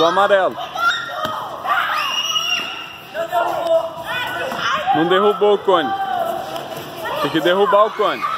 do amarelo. Não derrubou o cone. Tem que derrubar o cone.